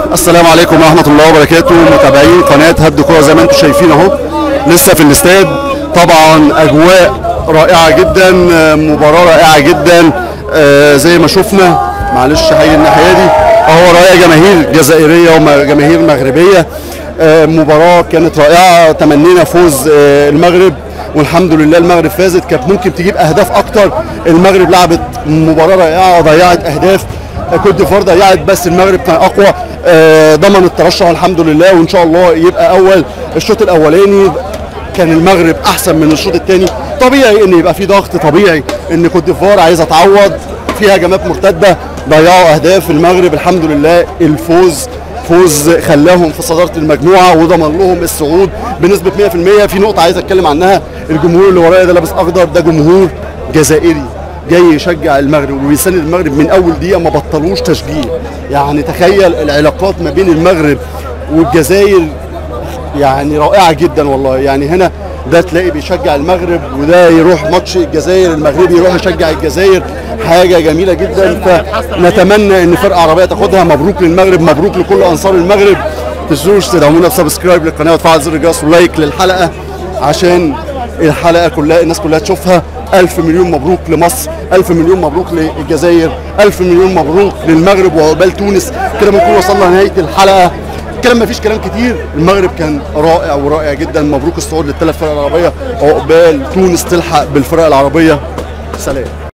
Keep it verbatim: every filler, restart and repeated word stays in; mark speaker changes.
Speaker 1: السلام عليكم ورحمة الله وبركاته. متابعين قناة هبد كورة زي ما انتم شايفين اهو، لسه في الاستاد. طبعا اجواء رائعة جدا، مباراة رائعة جدا. آه زي ما شفنا، معلش هاجي الناحية دي اهو، رائع، جماهير جزائرية وجماهير مغربية. آه مباراة كانت رائعة، تمنينا فوز آه المغرب والحمد لله المغرب فازت. كانت ممكن تجيب اهداف اكتر، المغرب لعبت مباراة رائعة وضيعت اهداف، كوت ديفوار ضيعت بس المغرب كان اقوى. آه ضمن الترشح الحمد لله، وان شاء الله يبقى اول. الشوط الاولاني كان المغرب احسن من الشوط الثاني، طبيعي ان يبقى في ضغط، طبيعي ان كوت ديفوار عايزه تعوض، فيها هجمات مرتده، ضيعوا اهداف. المغرب الحمد لله الفوز فوز خلاهم في صداره المجموعه وضمن لهم الصعود بنسبه مية في المية. في نقطه عايز اتكلم عنها، الجمهور اللي ورايا ده لابس اخضر ده جمهور جزائري جاي يشجع المغرب وبيساند المغرب من اول دقيقه، ما بطلوش تشجيع. يعني تخيل العلاقات ما بين المغرب والجزائر يعني رائعه جدا والله. يعني هنا ده تلاقي بيشجع المغرب وده يروح ماتش الجزائر المغربي يروح يشجع الجزائر، حاجه جميله جدا. فنتمنى ان فرقه عربيه تاخدها. مبروك للمغرب، مبروك لكل انصار المغرب. ما تنسوش تدعمونا بسبسكرايب للقناه وتفعل زر الجرس ولايك للحلقه عشان الحلقه كلها الناس كلها تشوفها. ألف مليون مبروك لمصر، ألف مليون مبروك للجزائر، ألف مليون مبروك للمغرب وعقبال تونس. كده بنكون وصلنا لنهايه الحلقه. كلام مفيش كلام كتير، المغرب كان رائع ورائع جدا. مبروك الصعود للثلاث فرق العربيه، عقبال تونس تلحق بالفرق العربيه. سلام.